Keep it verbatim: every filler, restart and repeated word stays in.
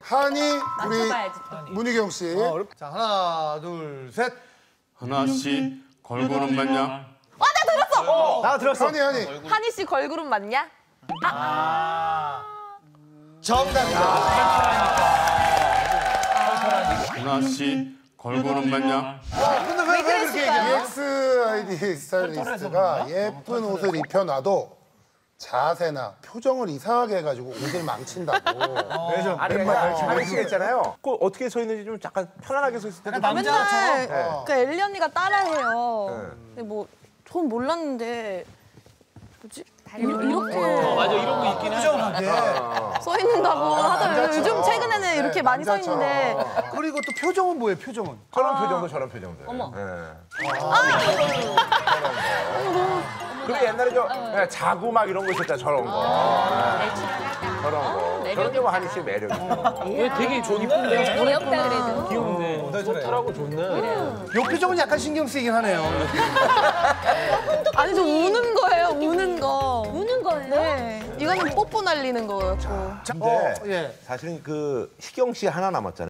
한이 우리 맞춰봐야지 또. 문희경 씨. 어, 자, 하나, 둘, 셋. 하나씩 걸그룹 맞냐? 아, 나 들었어! 어. 나 들었어. 한이 한이. 한이 씨 걸그룹 맞냐? 정답이다. 하나씩 걸그룹 맞냐? 근데 왜, 왜 그렇게 얘기해? 이엑스아이디 스타일리스트가 예쁜 옷을 입혀놔도 자세나 표정을 이상하게 해가지고 옷을 망친다고. 그래서 아니, 하리 씨가 있잖아요. 그 어떻게 서 있는지 좀 잠깐 편안하게 서 있을 때. 맨날 그 엘리 언니가 따라해요. 근데 뭐 전 몰랐는데 뭐지? 이- 이렇게 맞아, 이런 거 있긴 해. 써 있는다고 하더라고요. 요즘 최근에는 이렇게 많이 써 있는데 그리고 또 표정은 뭐예요, 표정은? 저런 표정도 저런 표정도. 어머. 그리고 옛날에 저 예, 자구 막 이런 거 있었잖아, 저런 거. 예. 저런 거. 저런 게 뭐 한이 씨 매력이죠. 왜 되게 좋 이쁜데? 귀엽다 그래도. 귀엽네. 좋더라고, 좋네. 요 표정은 약간 신경 쓰이긴 하네요. 아니 저 우는 거예요. 우는 거. 우는 거예요? 네. 이거는 뽀뽀 날리는 거였고. 근데 어, 예. 사실은 그 희경 씨 하나 남았잖아요.